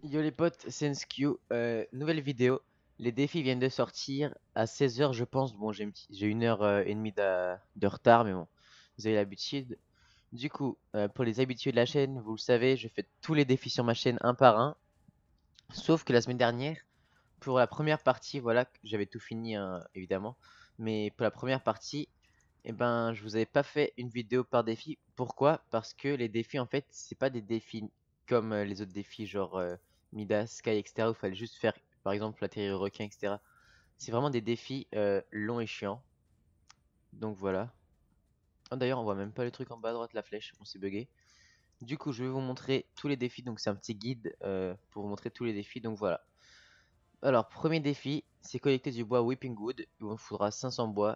Yo les potes, c'est Nskew, nouvelle vidéo. Les défis viennent de sortir à 16 h je pense. Bon, j'ai 1 h 30 de retard, mais bon, vous avez l'habitude. Du coup, pour les habitués de la chaîne, vous le savez, je fais tous les défis sur ma chaîne un par un. Sauf que la semaine dernière, pour la première partie, voilà, j'avais tout fini hein, évidemment. Mais pour la première partie, eh ben, je vous avais pas fait une vidéo par défi. Pourquoi? Parce que les défis, en fait, c'est pas des défis comme les autres défis, genre Midas, Sky, etc. Où il fallait juste faire, par exemple, atterrir au requin, etc. C'est vraiment des défis longs et chiants. Donc voilà. Ah, d'ailleurs, on voit même pas le truc en bas à droite, la flèche, on s'est bugué. Du coup, je vais vous montrer tous les défis. Donc c'est un petit guide pour vous montrer tous les défis. Donc voilà. Alors, premier défi, c'est collecter du bois Whipping Wood. Il vous faudra 500 bois.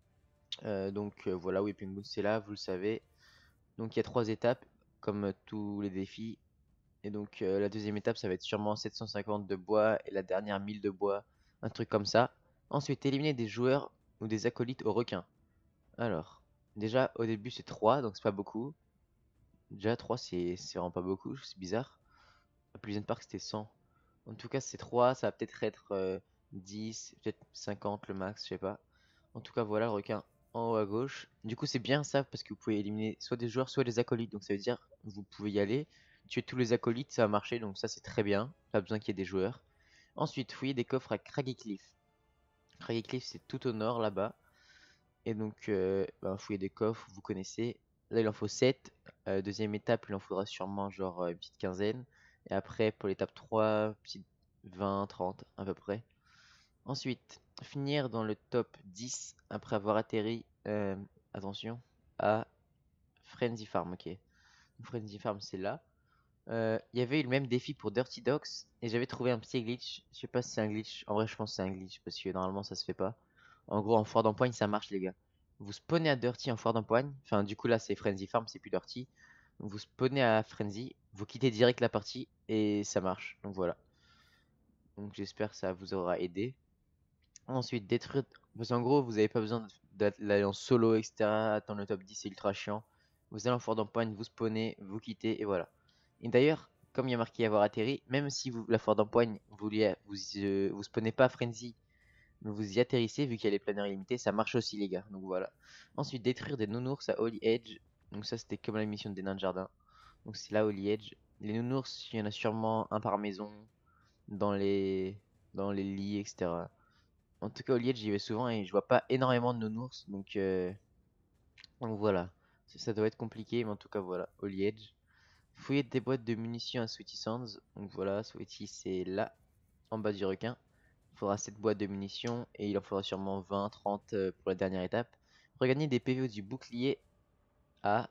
Voilà, Whipping Wood, c'est là, vous le savez. Donc il y a 3 étapes, comme tous les défis. Et donc la deuxième étape, ça va être sûrement 750 de bois et la dernière 1000 de bois, un truc comme ça. Ensuite, éliminer des joueurs ou des acolytes au requin. Alors, déjà au début c'est 3, donc c'est pas beaucoup. Déjà 3 c'est vraiment pas beaucoup, c'est bizarre. À Pleasant Park c'était 100. En tout cas c'est 3, ça va peut-être être 10, peut-être 50 le max, je sais pas. En tout cas voilà le requin en haut à gauche. Du coup c'est bien ça parce que vous pouvez éliminer soit des joueurs soit des acolytes. Donc ça veut dire vous pouvez y aller, tuer tous les acolytes, ça va marcher. Donc ça c'est très bien, pas besoin qu'il y ait des joueurs. Ensuite fouiller des coffres à Craggy Cliff. Craggy Cliff c'est tout au nord là-bas. Et donc fouiller des coffres, vous connaissez. Là il en faut 7. Deuxième étape il en faudra sûrement genre une petite quinzaine. Et après pour l'étape 3, petite 20, 30 à peu près. Ensuite, finir dans le top 10 après avoir atterri, attention, à Frenzy Farm. Ok, Frenzy Farm, c'est là. Il y avait eu le même défi pour Dirty Docks et j'avais trouvé un petit glitch. Je sais pas si c'est un glitch. En vrai, je pense que c'est un glitch parce que normalement ça se fait pas. En gros, en foire d'empoigne, ça marche, les gars. Vous spawnez à Dirty en foire d'empoigne. Enfin, du coup, là, c'est Frenzy Farm, c'est plus Dirty. Donc, vous spawnez à Frenzy, vous quittez direct la partie et ça marche. Donc voilà. Donc j'espère que ça vous aura aidé. Ensuite, détruire. Parce qu'en gros, vous avez pas besoin d'aller en solo, etc. Attendre le top 10, c'est ultra chiant. Vous allez en foire d'empoigne, vous spawnez, vous quittez, et voilà. Et d'ailleurs, comme il y a marqué avoir atterri, même si vous, la foire d'empoigne, vous spawnez pas à Frenzy, mais vous y atterrissez, vu qu'il y a les planeurs illimités, ça marche aussi, les gars. Donc voilà. Ensuite, détruire des nounours à Holy Edge. Donc ça, c'était comme la mission des nains de jardin. Donc c'est là, Holy Edge. Les nounours, il y en a sûrement un par maison, dans les, dans les lits, etc. En tout cas, au Liège, j'y vais souvent et je vois pas énormément de nounours. Donc voilà. Ça doit être compliqué, mais en tout cas, voilà. Au Liège. Fouiller des boîtes de munitions à Sweaty Sands. Donc voilà, Sweaty, c'est là, en bas du requin. Il faudra 7 boîtes de munitions et il en faudra sûrement 20, 30 pour la dernière étape. Regagner des PV du bouclier à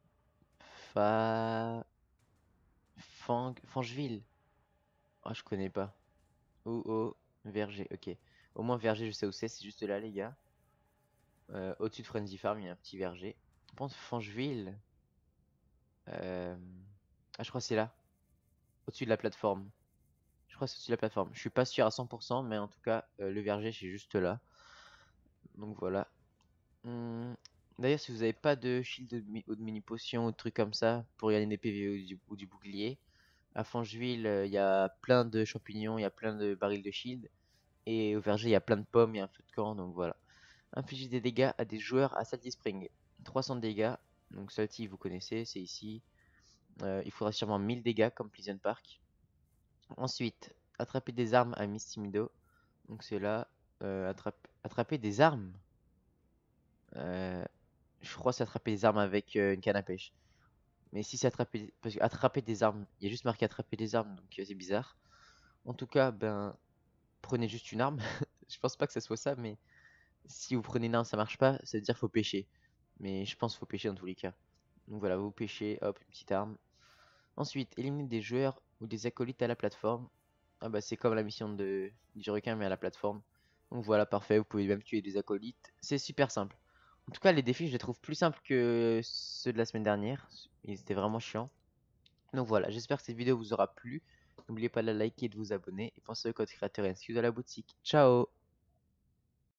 Fa... Fangeville. Ah, je connais pas. Ou au Verger, ok. Au moins, Verger, je sais où c'est juste là, les gars. Au-dessus de Frenzy Farm, il y a un petit verger. Je pense Fangeville. Euh... Ah, je crois que c'est là. Au-dessus de la plateforme. Je crois que c'est au-dessus de la plateforme. Je suis pas sûr à 100%, mais en tout cas, le verger, c'est juste là. Donc voilà. Hum, D'ailleurs, si vous n'avez pas de shield ou de mini potion ou de trucs comme ça pour gagner des PV ou du bouclier, à Fangeville, il y a plein de champignons, il y a plein de barils de shield. Et au verger, il y a plein de pommes, il y a un feu de camp, donc voilà. Infliger des dégâts à des joueurs à Salty Spring. 300 dégâts. Donc Salty, vous connaissez, c'est ici. Il faudra sûrement 1000 dégâts comme Pleasant Park. Ensuite, attraper des armes à Misty Meadow. Donc c'est là. Attraper des armes. Euh, je crois que c'est attraper des armes avec une canne à pêche. Mais si c'est attraper. Parce que attraper des armes, il y a juste marqué attraper des armes, donc c'est bizarre. En tout cas, ben, prenez juste une arme. Je pense pas que ça soit ça, mais si vous prenez une arme, ça marche pas, ça veut dire faut pêcher. Mais je pense qu'il faut pêcher dans tous les cas. Donc voilà, vous pêchez, hop, une petite arme. Ensuite, éliminer des joueurs ou des acolytes à la plateforme. Ah bah c'est comme la mission du requin mais à la plateforme. Donc voilà, parfait, vous pouvez même tuer des acolytes. C'est super simple. En tout cas, les défis, je les trouve plus simples que ceux de la semaine dernière. Ils étaient vraiment chiants. Donc voilà, j'espère que cette vidéo vous aura plu. N'oubliez pas de la liker et de vous abonner. Et pensez au code créateur NSQ de la boutique. Ciao!